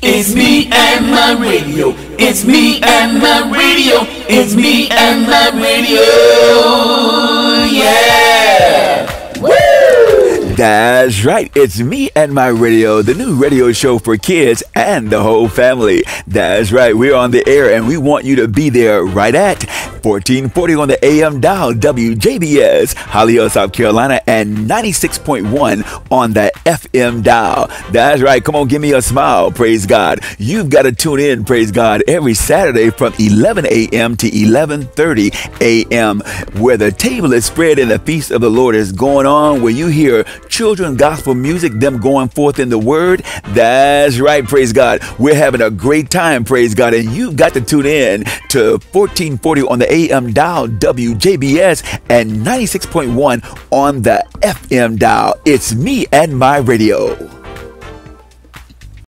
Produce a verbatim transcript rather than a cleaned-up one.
It's me and my radio. It's me and my radio. It's me and my radio. Yeah. Woo! That's right. It's me and my radio, the new radio show for kids and the whole family. That's right. We're on the air and we want you to be there right at fourteen forty on the A M dial, W J B S, Hollywood, South Carolina, and ninety-six point one on the F M dial. That's right. Come on, give me a smile. Praise God. You've got to tune in, praise God, every Saturday from eleven a m to eleven thirty a m where the table is spread and the feast of the Lord is going on, where you hear children gospel music, them going forth in the word. That's right. Praise God. We're having a great time. Praise God. And you've got to tune in to fourteen forty on the A M dial, W J B S, and ninety-six point one on the F M dial. It's me and my radio.